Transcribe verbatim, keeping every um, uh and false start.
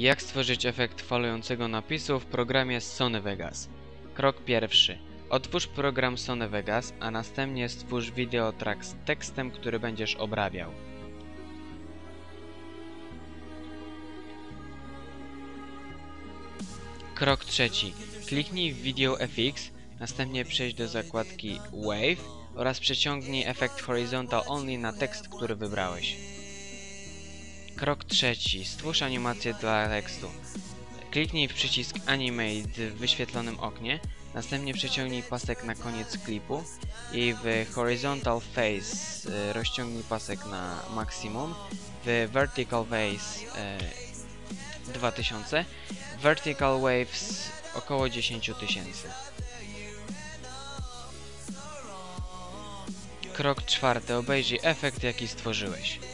Jak stworzyć efekt falującego napisu w programie Sony Vegas? Krok pierwszy. Otwórz program Sony Vegas, a następnie stwórz wideotrack z tekstem, który będziesz obrabiał. Krok trzeci. Kliknij w Video F X, następnie przejdź do zakładki Wave oraz przeciągnij efekt Horizontal Only na tekst, który wybrałeś. Krok trzeci. Stwórz animację dla tekstu. Kliknij w przycisk Animate w wyświetlonym oknie, następnie przeciągnij pasek na koniec klipu i w Horizontal Face rozciągnij pasek na maksimum, w Vertical Face e, dwa tysiące, Vertical Waves około dziesięć tysięcy. Krok czwarty. Obejrzyj efekt, jaki stworzyłeś.